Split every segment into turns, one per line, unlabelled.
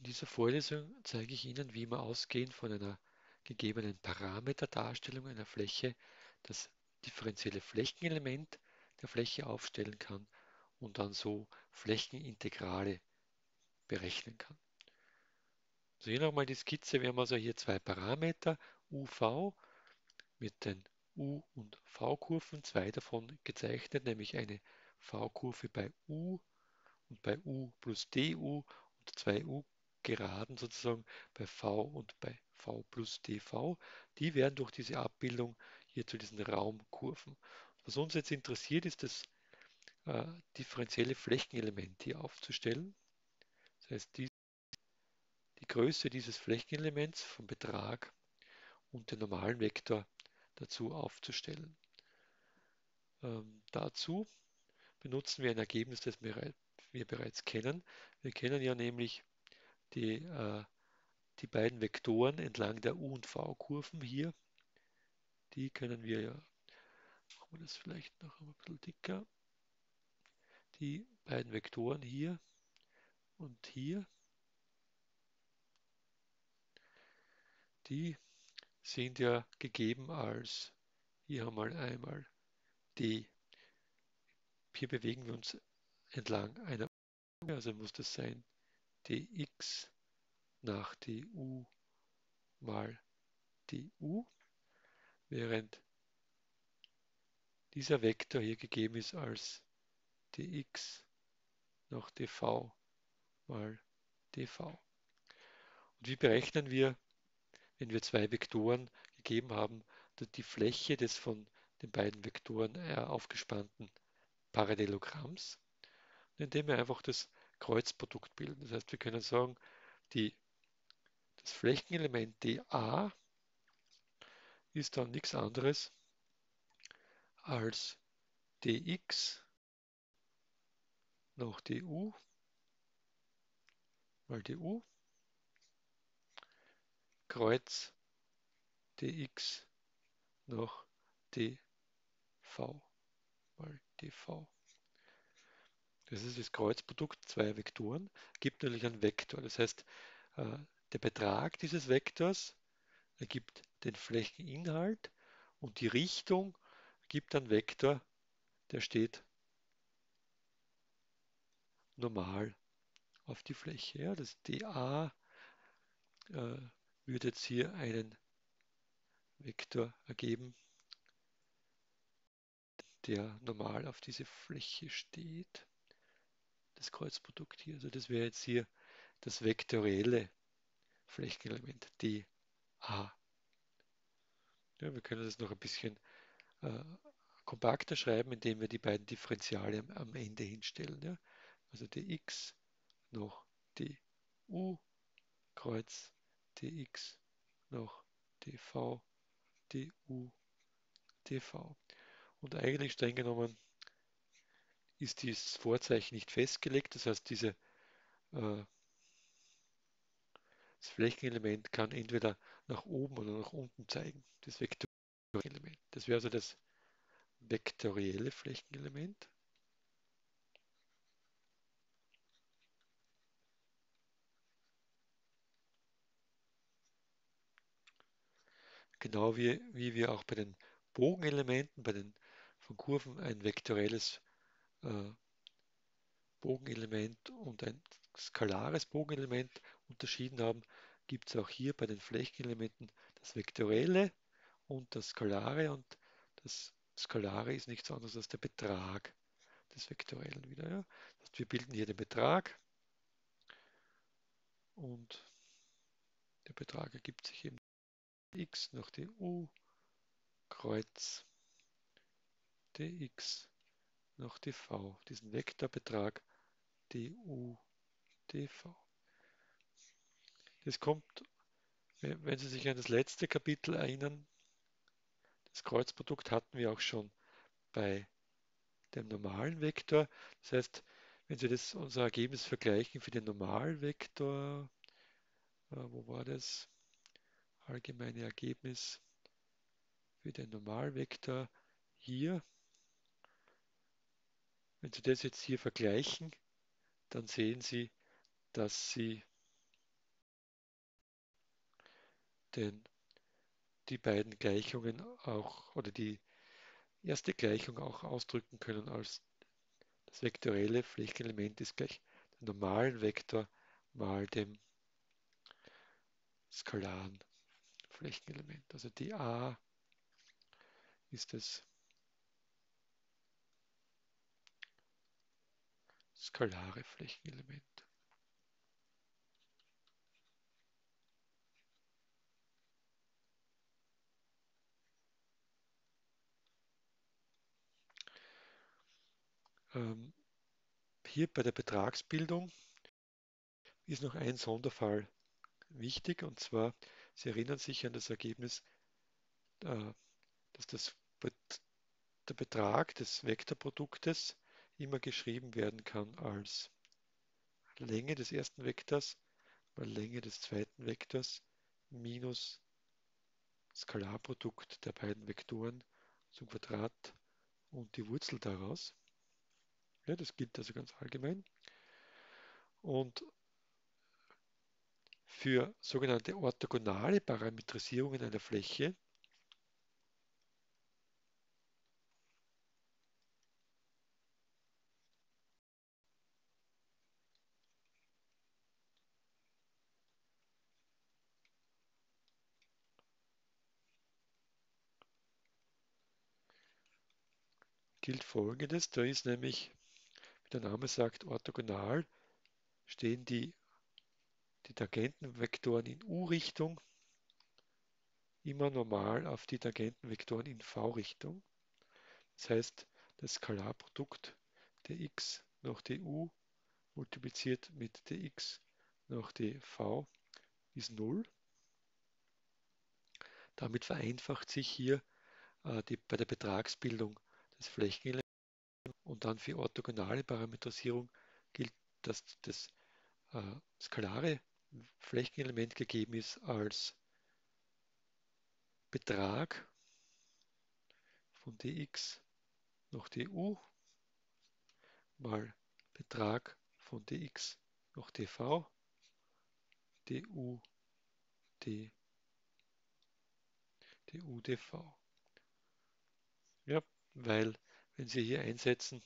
dieser Vorlesung zeige ich Ihnen, wie man ausgehend von einer gegebenen Parameterdarstellung einer Fläche das differenzielle Flächenelement der Fläche aufstellen kann und dann so Flächenintegrale berechnen kann. So, hier nochmal die Skizze. Wir haben also hier zwei Parameter, UV mit den U- und V-Kurven, zwei davon gezeichnet, nämlich eine V-Kurve bei U und bei U plus DU und zwei U-Geraden sozusagen bei V und bei V plus DV. Die werden durch diese Abbildung hier zu diesen Raumkurven. Was uns jetzt interessiert, ist das differenzielle Flächenelement hier aufzustellen. Das heißt, die Größe dieses Flächenelements vom Betrag und den normalen Vektor dazu aufzustellen. Dazu benutzen wir ein Ergebnis, das wir bereits kennen. Wir kennen ja nämlich die beiden Vektoren entlang der U- und V-Kurven hier. Die können wir ja, machen wir das vielleicht noch ein bisschen dicker, die beiden Vektoren hier und hier, die sind ja gegeben als, hier haben wir einmal d. Hier bewegen wir uns entlang einer U, also muss das sein dx nach du mal du, während dieser Vektor hier gegeben ist als dx nach dv mal dv. Und wie berechnen wir, wenn wir zwei Vektoren gegeben haben, die Fläche des von den beiden Vektoren aufgespannten Parallelogramms, indem wir einfach das Kreuzprodukt bilden. Das heißt, wir können sagen, das Flächenelement dA ist dann nichts anderes als dx nach du mal du Kreuz dx nach dv mal dv. Das ist das Kreuzprodukt zweier Vektoren, gibt natürlich einen Vektor. Das heißt, der Betrag dieses Vektors ergibt den Flächeninhalt und die Richtung gibt einen Vektor, der steht normal auf die Fläche. Ja, das dA würde jetzt hier einen Vektor ergeben, der normal auf diese Fläche steht. Das Kreuzprodukt hier. Also das wäre jetzt hier das vektorielle Flächenelement dA. Ja, wir können das noch ein bisschen äh, kompakter schreiben, indem wir die beiden Differentiale am Ende hinstellen. Ja? Also dx noch du Kreuz dx noch dv du dv. Und eigentlich streng genommen ist dieses Vorzeichen nicht festgelegt. Das heißt, das Flächenelement kann entweder nach oben oder nach unten zeigen. Das Vektorelement. Das wäre also das vektorielle Flächenelement. Genau wie wir auch bei den Bogenelementen, bei den von Kurven ein vektorielles äh, Bogenelement und ein skalares Bogenelement unterschieden haben, gibt es auch hier bei den Flächenelementen das vektorielle und das skalare, und das skalare ist nichts anderes als der Betrag des Vektoriellen wieder. Ja? Das heißt, wir bilden hier den Betrag und der Betrag ergibt sich eben x nach du Kreuz dx nach dv, diesen Vektorbetrag du dv. Das kommt, wenn Sie sich an das letzte Kapitel erinnern, das Kreuzprodukt hatten wir auch schon bei dem normalen Vektor. Das heißt, wenn Sie unser Ergebnis vergleichen für den Normalvektor, wo war das? Allgemeine Ergebnis für den Normalvektor hier. Wenn Sie das jetzt hier vergleichen, dann sehen Sie, dass Sie den, die beiden Gleichungen auch oder die erste Gleichung auch ausdrücken können als das vektorielle Flächenelement ist gleich dem normalen Vektor mal dem skalaren Flächenelement. Also die A ist das skalare Flächenelement. Hier bei der Betragsbildung ist noch ein Sonderfall wichtig, und zwar, Sie erinnern sich an das Ergebnis, äh, dass der Betrag des Vektorproduktes immer geschrieben werden kann als Länge des ersten Vektors mal Länge des zweiten Vektors minus Skalarprodukt der beiden Vektoren zum Quadrat und die Wurzel daraus. Ja, das gilt also ganz allgemein. Und für sogenannte orthogonale Parametrisierungen einer Fläche gilt Folgendes. Da ist nämlich, wie der Name sagt, orthogonal stehen die Tangentenvektoren in U-Richtung immer normal auf die Tangentenvektoren in V-Richtung. Das heißt, das Skalarprodukt dx noch du multipliziert mit dx noch dv ist 0. Damit vereinfacht sich hier bei der Betragsbildung das Flächenelement, und dann für orthogonale Parametrisierung gilt, dass das skalare Flächenelement gegeben ist als Betrag von dx noch du mal Betrag von dx noch dv du dv. Ja, weil wenn Sie hier einsetzen,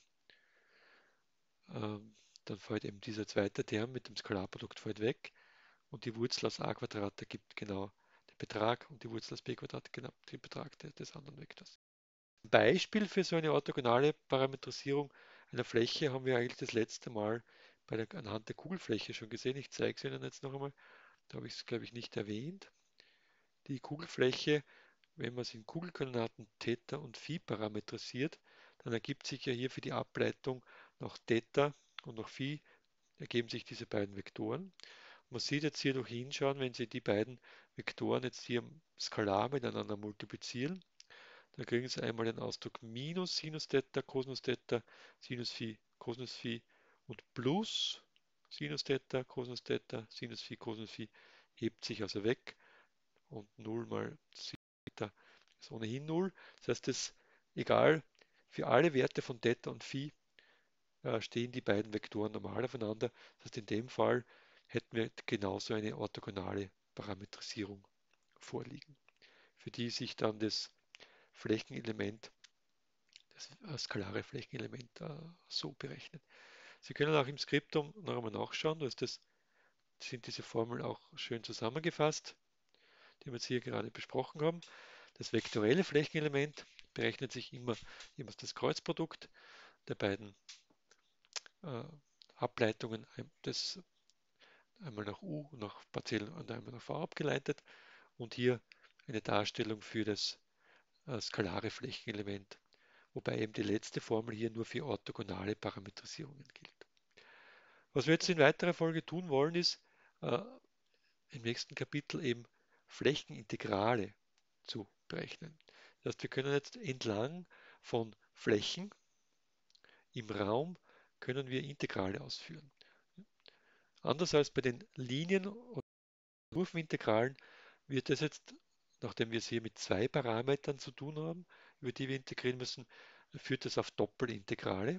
dann fällt eben dieser zweite Term mit dem Skalarprodukt fällt weg, und die Wurzel aus a Quadrat ergibt genau den Betrag und die Wurzel aus b Quadrat genau den Betrag des anderen Vektors. Ein Beispiel für so eine orthogonale Parametrisierung einer Fläche haben wir eigentlich das letzte Mal anhand der Kugelfläche schon gesehen. Ich zeige es Ihnen jetzt noch einmal. Da habe ich es, glaube ich, nicht erwähnt. Die Kugelfläche, wenn man es in Kugelkoordinaten Theta und Phi parametrisiert, dann ergibt sich ja hier für die Ableitung nach Theta und nach Phi ergeben sich diese beiden Vektoren. Man sieht jetzt hier durch Hinschauen, wenn Sie die beiden Vektoren jetzt hier skalar miteinander multiplizieren, dann kriegen Sie einmal den Ausdruck minus Sinus Theta, Sinus Phi, Cosinus Phi und plus Sinus Theta, Sinus Phi hebt sich also weg, und 0 mal Theta ist ohnehin 0. Das heißt, egal, für alle Werte von Theta und Phi stehen die beiden Vektoren normal aufeinander. Das heißt, in dem Fall hätten wir genauso eine orthogonale Parametrisierung vorliegen, für die sich dann das Flächenelement, das skalare Flächenelement so berechnet. Sie können auch im Skriptum noch einmal nachschauen, sind diese Formeln auch schön zusammengefasst, die wir jetzt hier gerade besprochen haben. Das vektorielle Flächenelement berechnet sich immer als das Kreuzprodukt der beiden äh, Ableitungen des einmal nach U, nach Partiell und einmal nach V abgeleitet, und hier eine Darstellung für das skalare Flächenelement, wobei eben die letzte Formel hier nur für orthogonale Parametrisierungen gilt. Was wir jetzt in weiterer Folge tun wollen, ist im nächsten Kapitel eben Flächenintegrale zu berechnen. Das heißt, wir können jetzt entlang von Flächen im Raum können wir Integrale ausführen. Anders als bei den Linien- oder Kurvenintegralen wird es jetzt, nachdem wir es hier mit zwei Parametern zu tun haben, über die wir integrieren müssen, führt es auf Doppelintegrale.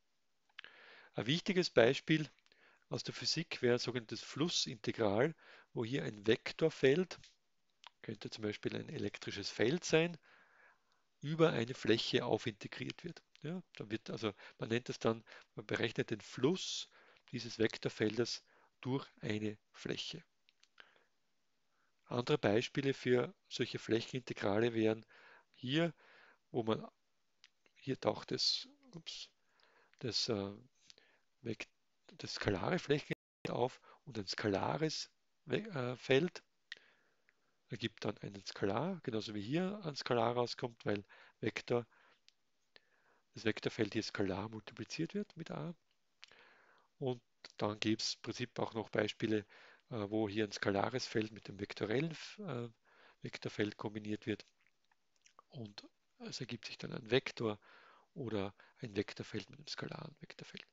Ein wichtiges Beispiel aus der Physik wäre ein sogenanntes Flussintegral, wo hier ein Vektorfeld Könnte zum Beispiel ein elektrisches Feld sein, über eine Fläche aufintegriert wird. Ja, da wird also, man nennt es dann, man berechnet den Fluss dieses Vektorfeldes durch eine Fläche. Andere Beispiele für solche Flächenintegrale wären hier, wo man, hier taucht das, das skalare Flächenintegral auf und ein skalares Feld ergibt dann einen Skalar, genauso wie hier ein Skalar rauskommt, weil Vektor, das Vektorfeld hier skalar multipliziert wird mit a. Und dann gibt es im Prinzip auch noch Beispiele, wo hier ein skalares Feld mit dem vektorellen Vektorfeld kombiniert wird. Und es ergibt sich dann ein Vektor oder ein Vektorfeld mit einem skalaren Vektorfeld.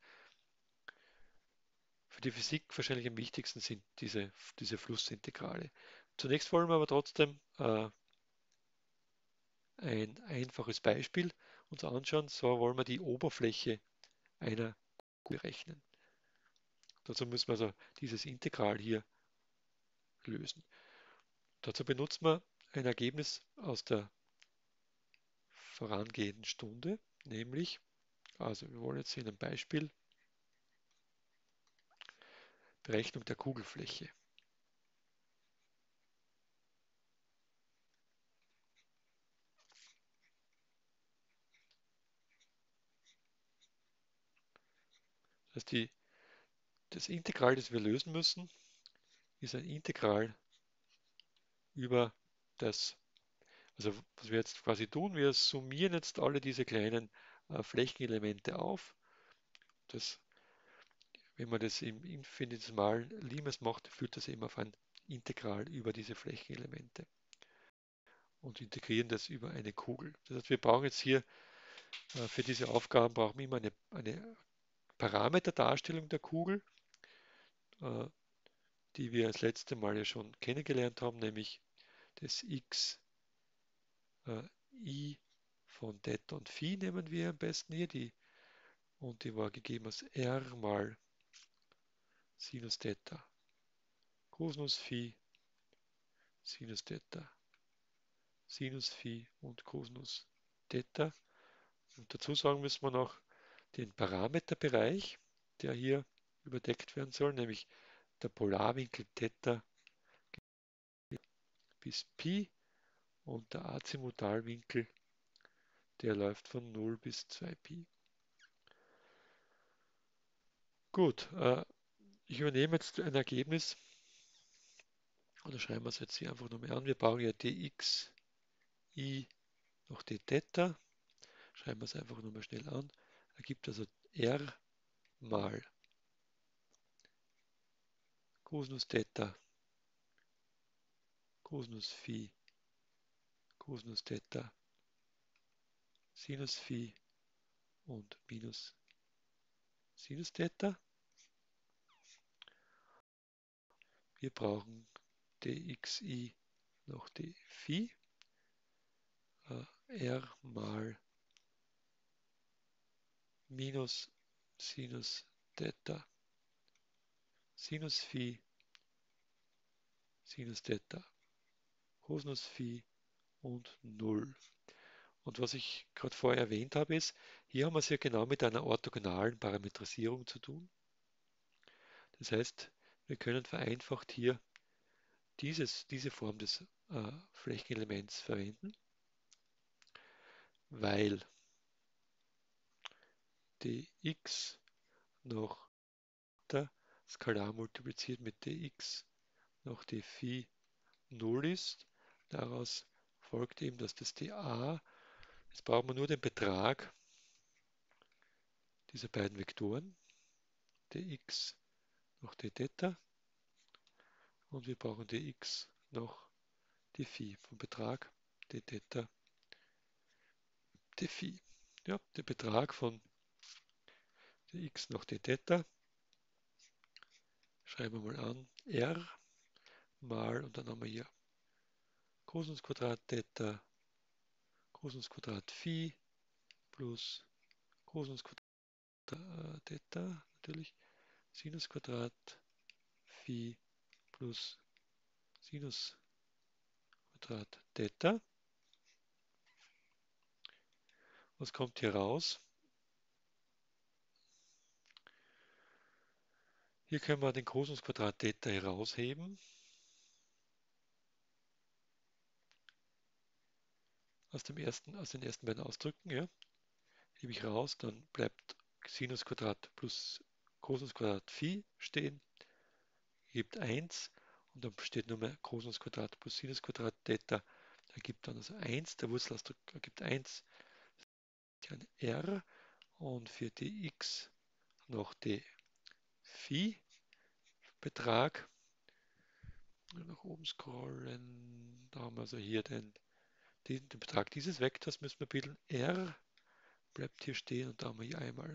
Für die Physik wahrscheinlich am wichtigsten sind diese Flussintegrale. Zunächst wollen wir aber trotzdem ein einfaches Beispiel uns anschauen. So wollen wir die Oberfläche einer Kugel berechnen. Dazu müssen wir also dieses Integral hier lösen. Dazu benutzen wir ein Ergebnis aus der vorangehenden Stunde, nämlich, also wir wollen jetzt in einem Beispiel Berechnung der Kugelfläche. Das heißt, das Integral, das wir lösen müssen, ist ein Integral über das, also was wir jetzt quasi tun, wir summieren jetzt alle diese kleinen Flächenelemente auf. Das, wenn man das im infinitesimalen Limes macht, führt das eben auf ein Integral über diese Flächenelemente und integrieren das über eine Kugel. Das heißt, wir brauchen jetzt hier für diese Aufgaben brauchen wir immer eine Parameterdarstellung der Kugel, äh, die wir das letzte Mal ja schon kennengelernt haben, nämlich das x I von Theta und Phi nehmen wir am besten hier, und die war gegeben als R mal Sinus Theta, Cosinus Phi, Sinus Theta, Sinus Phi und Cosinus Theta. Und dazu sagen müssen wir noch den Parameterbereich, der hier überdeckt werden soll, nämlich der Polarwinkel Theta bis Pi und der Azimutalwinkel, der läuft von 0 bis 2Pi. Gut, ich übernehme jetzt ein Ergebnis, oder schreiben wir es jetzt hier einfach nochmal an. Wir brauchen ja dx I noch d Theta. Schreiben wir es einfach nochmal schnell an. Ergibt also R mal Cosinus Theta, Cosinus Phi, Cosinus Theta, Sinus Phi und minus Sinus Theta. Wir brauchen dxi noch d Phi, R mal minus Sinus Theta, Sinus Phi, Sinus Theta, Cosinus Phi und 0. Und was ich gerade vorher erwähnt habe, ist, hier haben wir es ja genau mit einer orthogonalen Parametrisierung zu tun. Das heißt, wir können vereinfacht hier diese Form des Flächenelements verwenden, weil dx noch der Skalar multipliziert mit dx noch d Phi 0 ist. Daraus folgt eben, dass das dA, jetzt brauchen wir nur den Betrag dieser beiden Vektoren, dx noch d Theta, und wir brauchen dx noch d Phi vom Betrag d Theta d Phi. Ja, der Betrag von dx noch d Theta, schreiben wir mal an, r mal, und dann haben wir hier Cosinus Quadrat Theta, Cosinus Quadrat Phi plus Cosinus Quadrat Theta, natürlich, Sinus Quadrat Phi plus Sinus Quadrat Theta. Was kommt hier raus? Hier können wir den Kosinusquadrat Theta herausheben. Aus den ersten beiden Ausdrücken, ja. Hebe ich raus, dann bleibt Sinusquadrat plus Kosinusquadrat Phi stehen, ergibt 1 und dann steht nur mehr Kosinusquadrat plus Sinusquadrat Theta, ergibt dann also 1, der Wurzelausdruck ergibt 1, ein R und für die x noch die Phi-Betrag. Nach oben scrollen, da haben wir also hier den Betrag dieses Vektors, müssen wir bilden. R bleibt hier stehen und da haben wir hier einmal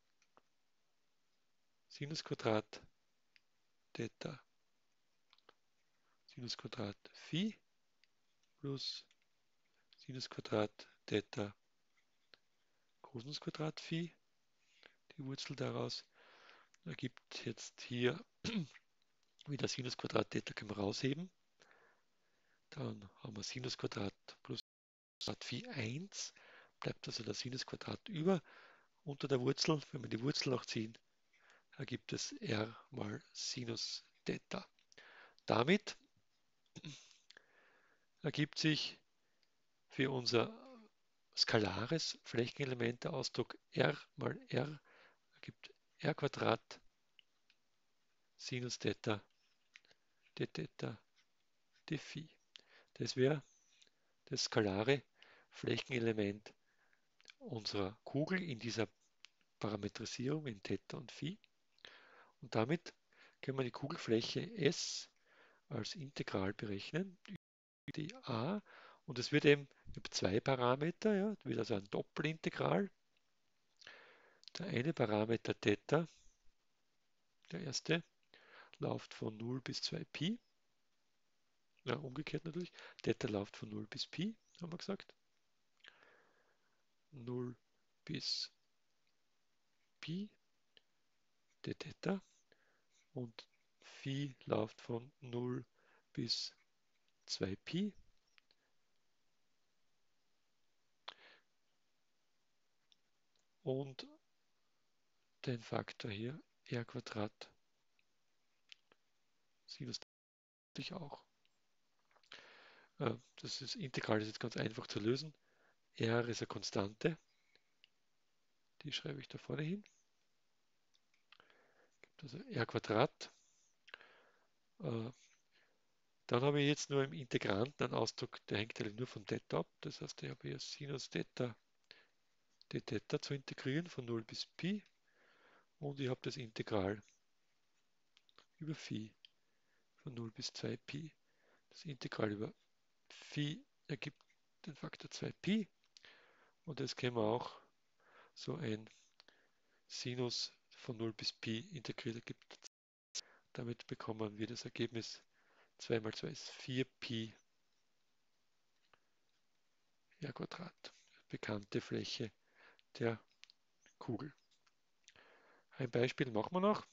Sinusquadrat Theta Sinusquadrat Phi plus Sinusquadrat Theta Kosinusquadrat Phi. Die Wurzel daraus ergibt jetzt hier wieder Sinusquadrat Theta, können wir rausheben. Dann haben wir Sinusquadrat plus Quadrat Phi 1, bleibt also der Sinusquadrat über unter der Wurzel. Wenn wir die Wurzel auch ziehen, ergibt es R mal Sinus Theta. Damit ergibt sich für unser skalares Flächenelement der Ausdruck R mal R ergibt R Quadrat Sinus Theta d Theta d Phi. Das wäre das skalare Flächenelement unserer Kugel in dieser Parametrisierung in Theta und Phi. Und damit können wir die Kugelfläche S als Integral berechnen, die a. Und es wird eben über zwei Parameter, ja, wird also ein Doppelintegral. Der eine Parameter Theta, der erste, läuft von 0 bis 2π. Ja, umgekehrt natürlich. Theta läuft von 0 bis Pi, haben wir gesagt. 0 bis Pi d Theta und Phi läuft von 0 bis 2π. Und den Faktor hier, R Quadrat Sinus ich auch. Das ist Integral, ist jetzt ganz einfach zu lösen. R ist eine Konstante, die schreibe ich da vorne hin. Also R Quadrat. Dann habe ich jetzt nur im Integranten einen Ausdruck, der hängt ja nur vom Theta ab. Das heißt, ich habe hier Sinus Theta d Theta zu integrieren von 0 bis Pi. Und ich habe das Integral über Phi von 0 bis 2π. Das Integral über Phi ergibt den Faktor 2π. Und das können wir auch so ein Sinus von 0 bis Pi integriert ergibt. Damit bekommen wir das Ergebnis 2 mal 2 ist 4π R Quadrat. Bekannte Fläche der Kugel. Ein Beispiel machen wir noch.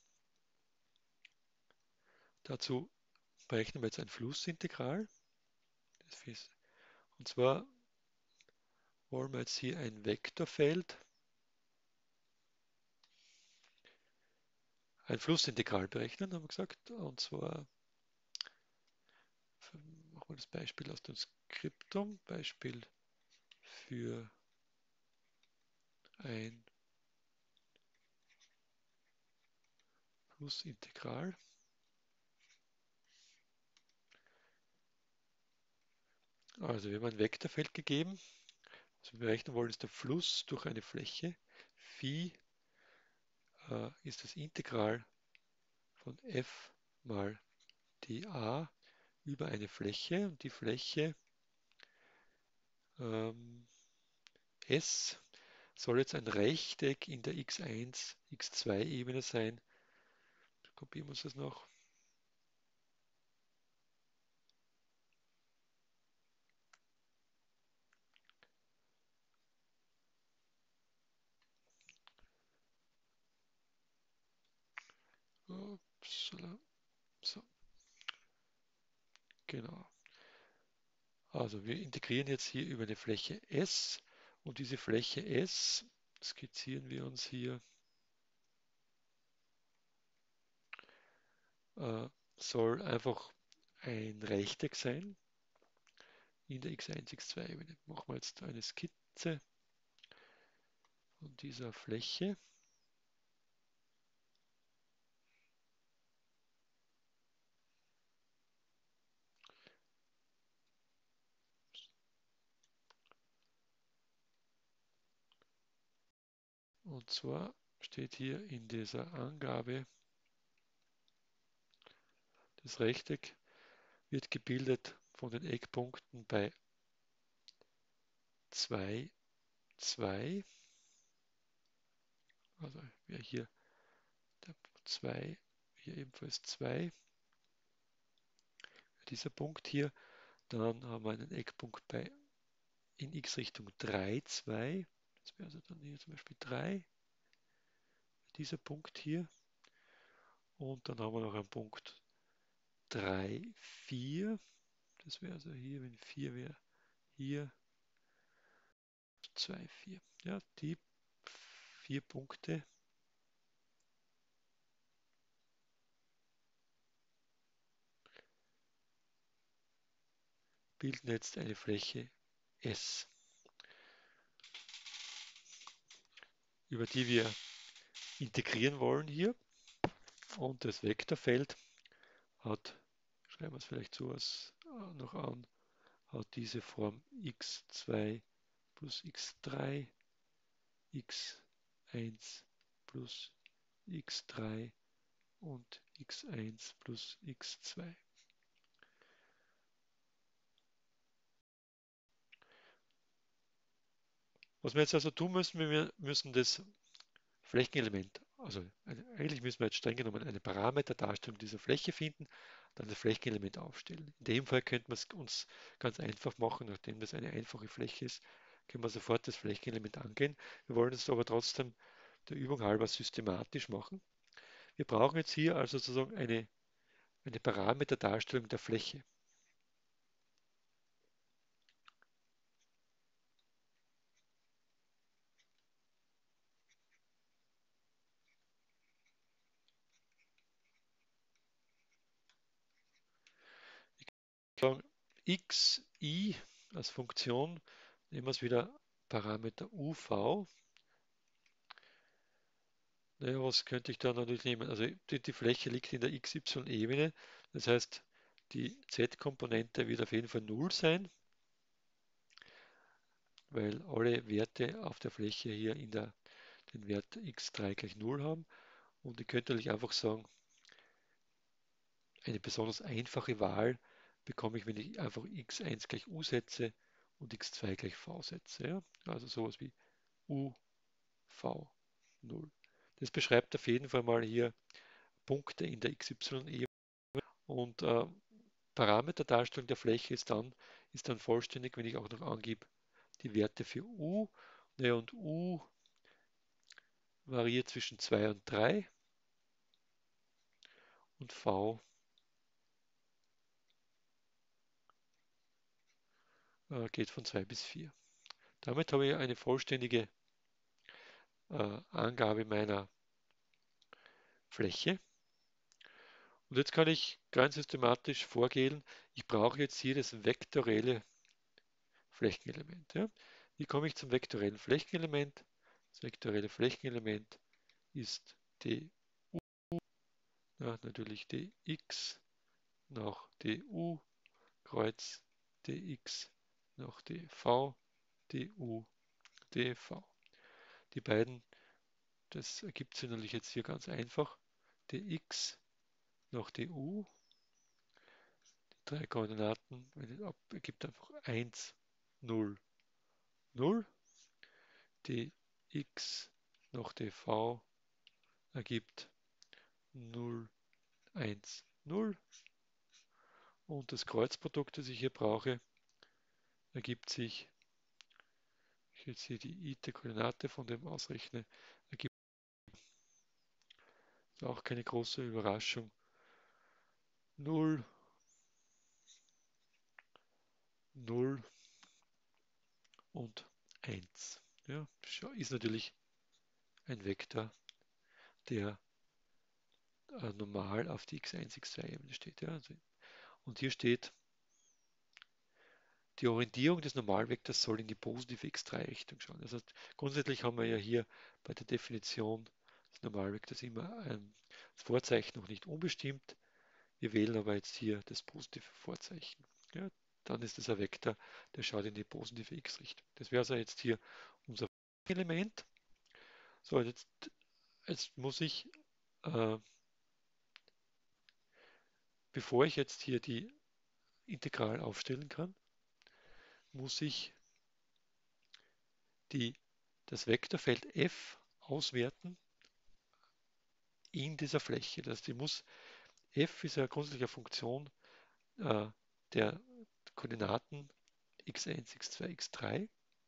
Dazu berechnen wir jetzt ein Flussintegral. Und zwar wollen wir jetzt hier ein Vektorfeld, ein Flussintegral berechnen, haben wir gesagt. Und zwar machen wir das Beispiel aus dem Skriptum. Beispiel für ein Flussintegral. Also wir haben ein Vektorfeld gegeben. Was wir berechnen wollen, ist der Fluss durch eine Fläche. Phi ist das Integral von f mal dA über eine Fläche. Und die Fläche S soll jetzt ein Rechteck in der x1, x2-Ebene sein. Kopieren wir uns das noch. Upsala. So, genau. Also wir integrieren jetzt hier über eine Fläche S und diese Fläche S skizzieren wir uns hier, äh, soll einfach ein Rechteck sein in der x1, x2-Ebene. Machen wir jetzt eine Skizze von dieser Fläche. Und zwar steht hier in dieser Angabe, das Rechteck wird gebildet von den Eckpunkten bei 2, 2, also wäre hier der 2, hier ebenfalls 2, dieser Punkt hier. Dann haben wir einen Eckpunkt bei in x-Richtung 3, 2, das wäre also dann hier zum Beispiel 3, dieser Punkt hier. Und dann haben wir noch einen Punkt 3, 4, das wäre also hier, wenn 4 wäre, hier 2, 4. Ja, die 4 Punkte bilden jetzt eine Fläche S, über die wir integrieren wollen hier. Und das Vektorfeld hat, schreiben wir es vielleicht so noch an, hat diese Form x2 plus x3, x1 plus x3 und x1 plus x2. Was wir jetzt also tun müssen, wir müssen das Flächenelement, also eigentlich müssen wir jetzt streng genommen eine Parameterdarstellung dieser Fläche finden, dann das Flächenelement aufstellen. In dem Fall könnte man es uns ganz einfach machen, nachdem das eine einfache Fläche ist, können wir sofort das Flächenelement angehen. Wir wollen es aber trotzdem der Übung halber systematisch machen. Wir brauchen jetzt hier also sozusagen eine Parameterdarstellung der Fläche. Ich kann sagen, xi als Funktion, nehmen wir es wieder Parameter uv. Naja, was könnte ich da natürlich nehmen? Also die Fläche liegt in der XY-Ebene, das heißt, die z-Komponente wird auf jeden Fall 0 sein, weil alle Werte auf der Fläche hier den Wert x3 gleich 0 haben. Und ich könnte natürlich einfach sagen, eine besonders einfache Wahl bekomme ich, wenn ich einfach x1 gleich u setze und x2 gleich v setze. Ja? Also sowas wie u, v, 0. Das beschreibt auf jeden Fall mal hier Punkte in der XY-Ebene und Parameterdarstellung der Fläche ist dann vollständig, wenn ich auch noch angebe die Werte für u. Ja, und u variiert zwischen 2 und 3 und v geht von 2 bis 4. Damit habe ich eine vollständige Angabe meiner Fläche. Und jetzt kann ich ganz systematisch vorgehen. Ich brauche jetzt hier das vektorelle Flächenelement. Ja. Wie komme ich zum vektorellen Flächenelement? Das vektorelle Flächenelement ist du, ja, natürlich dx nach du Kreuz dx nach dv, du, dv. Die beiden, das ergibt sich natürlich jetzt hier ganz einfach. dx nach du, die drei Koordinaten, ergibt einfach 1, 0, 0. dx nach dv ergibt 0, 1, 0. Und das Kreuzprodukt, das ich hier brauche, ergibt sich, ich jetzt hier die IT-Koordinate von dem ausrechne, ergibt auch keine große Überraschung. 0, 0 und 1. Ja, ist natürlich ein Vektor, der normal auf die x1, x2-Ebene steht. Ja. Und hier steht, die Orientierung des Normalvektors soll in die positive x3-Richtung schauen. Das heißt, grundsätzlich haben wir ja hier bei der Definition des Normalvektors immer das Vorzeichen noch nicht unbestimmt. Wir wählen aber jetzt hier das positive Vorzeichen. Ja, dann ist das ein Vektor, der schaut in die positive x-Richtung. Das wäre also jetzt hier unser Element. So, jetzt muss ich, bevor ich jetzt hier die Integral aufstellen kann, muss ich das Vektorfeld f auswerten in dieser Fläche. Das heißt, f ist ja grundsätzlich eine Funktion der Koordinaten x1, x2, x3.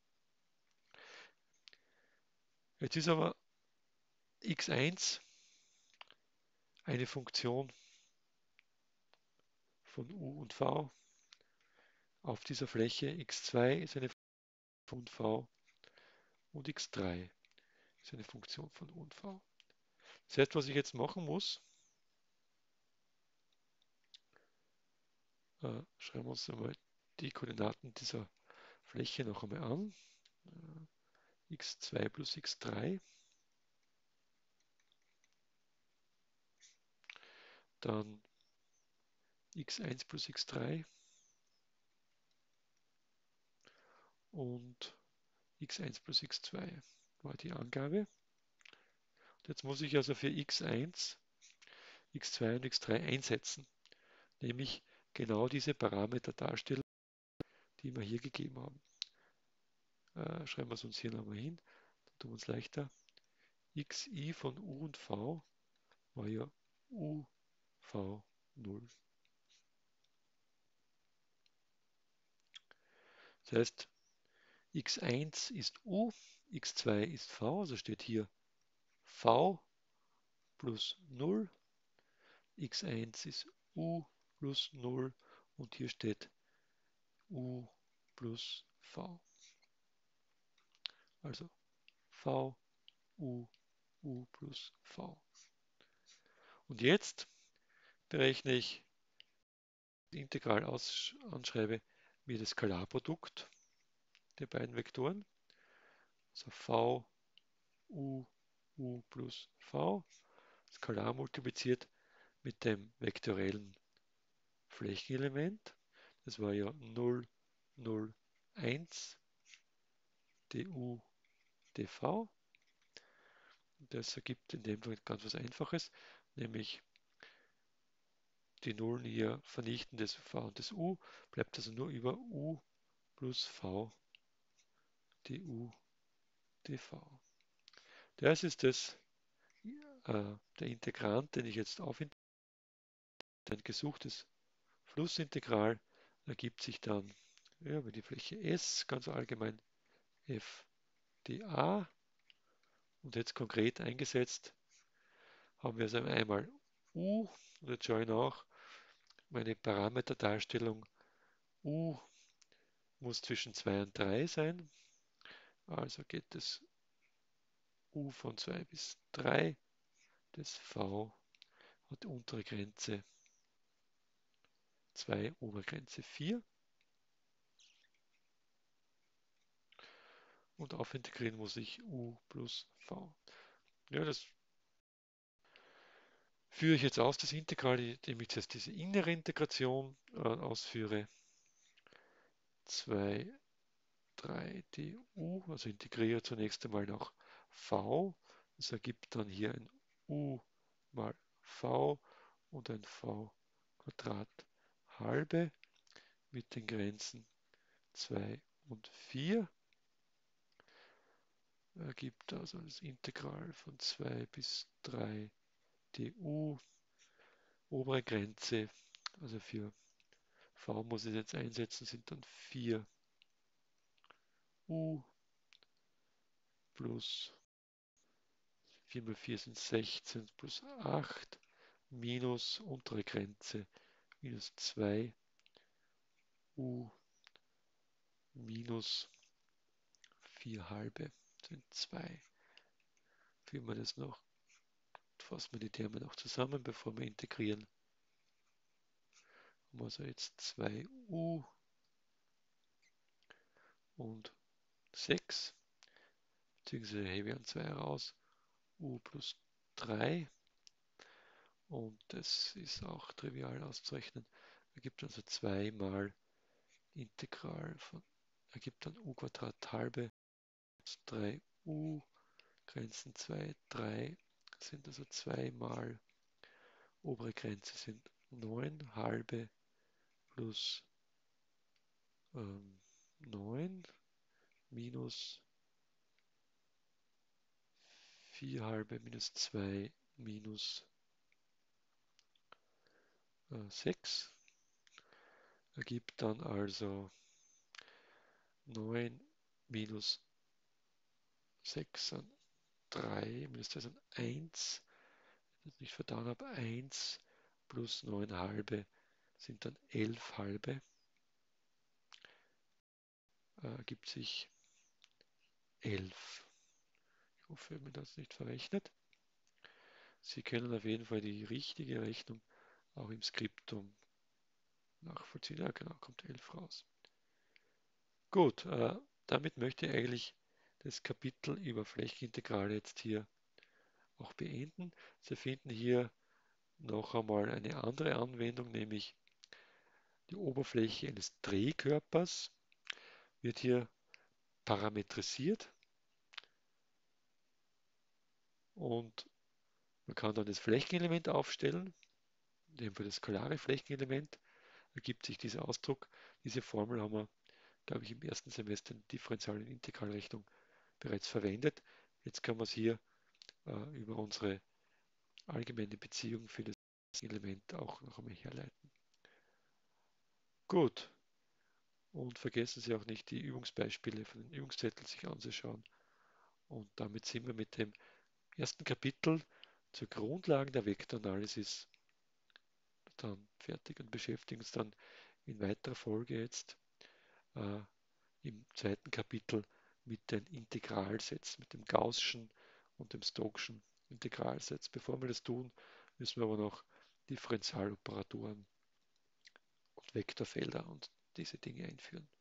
Jetzt ist aber x1 eine Funktion von u und v auf dieser Fläche, x2 ist eine Funktion von v und x3 ist eine Funktion von u und v. Das heißt, was ich jetzt machen muss, schreiben wir uns einmal die Koordinaten dieser Fläche noch einmal an. x2 plus x3, dann x1 plus x3 und x1 plus x2 war die Angabe. Und jetzt muss ich also für x1, x2 und x3 einsetzen, nämlich genau diese Parameter darstellen, die wir hier gegeben haben. Schreiben wir es uns hier nochmal hin, dann tun wir uns leichter. xi von u und v war ja u, v, 0. Das heißt, x1 ist u, x2 ist v, also steht hier v plus 0, x1 ist u plus 0 und hier steht u plus v. Also v, u, u plus v. Und jetzt berechne ich das Integral anschreibe mir das Skalarprodukt der beiden Vektoren. Also v, u, u plus v. Skalar multipliziert mit dem vektoriellen Flächenelement. Das war ja 0, 0, 1 du dv. Das ergibt in dem Fall ganz was Einfaches, nämlich die Nullen hier vernichten, das v und das u, bleibt also nur über u plus v du dv. Das ist der Integrand, den ich jetzt aufinte. Ein gesuchtes Flussintegral ergibt sich dann über die Fläche S, ganz allgemein f dA. Und jetzt konkret eingesetzt haben wir also einmal u, und jetzt schaue ich nach, meine Parameterdarstellung u muss zwischen 2 und 3 sein, also geht das u von 2 bis 3, das v hat untere Grenze 2, Obergrenze 4 und aufintegrieren muss ich u plus v. Ja, das führe ich jetzt aus, das Integral, indem ich jetzt diese innere Integration ausführe. 2, 3 du, also integriere zunächst einmal nach v. Das ergibt dann hier ein u mal v und ein v Quadrat halbe mit den Grenzen 2 und 4. Ergibt also das Integral von 2 bis 3 du. Obere Grenze, also für v muss ich jetzt einsetzen, sind dann 4 u plus 4 mal 4 sind 16 plus 8 minus untere Grenze minus 2 u minus 4 halbe sind 2. Führen wir das noch, fassen wir die Terme noch zusammen, bevor wir integrieren. Haben wir also jetzt 2u und 6, beziehungsweise hebe ich an 2 raus, u plus 3. Und das ist auch trivial auszurechnen. Ergibt also 2 mal Integral von, ergibt dann u Quadrat halbe 3u, Grenzen 2, 3 sind also 2 mal, obere Grenze sind 9 halbe plus 9 minus 4 halbe minus 2 minus 6 ergibt dann also 9 minus 6 sind 3, minus 2 sind 1, das ich nicht vertan habe, 1 plus 9 halbe sind dann 11 halbe, ergibt sich 11. Ich hoffe, ich habe mir das nicht verrechnet. Sie können auf jeden Fall die richtige Rechnung auch im Skriptum nachvollziehen. Ja, genau, kommt 11 raus. Gut, damit möchte ich eigentlich das Kapitel über Flächenintegrale jetzt hier auch beenden. Sie finden hier noch einmal eine andere Anwendung, nämlich die Oberfläche eines Drehkörpers wird hier parametrisiert und man kann dann das Flächenelement aufstellen. In dem Fall das skalare Flächenelement ergibt sich dieser Ausdruck. Diese Formel haben wir, glaube ich, im ersten Semester in Differential- und Integralrechnung bereits verwendet. Jetzt kann man es hier über unsere allgemeine Beziehung für das Element auch noch einmal herleiten. Gut, und vergessen Sie auch nicht, die Übungsbeispiele von den Übungszetteln sich anzuschauen. Und damit sind wir mit dem ersten Kapitel zur Grundlagen der Vektoranalysis dann fertig und beschäftigen uns dann in weiterer Folge jetzt äh, im zweiten Kapitel mit den Integralsätzen, mit dem Gaußschen und dem Stokeschen Integralsatz. Bevor wir das tun, müssen wir aber noch Differentialoperatoren und Vektorfelder und diese Dinge einführen.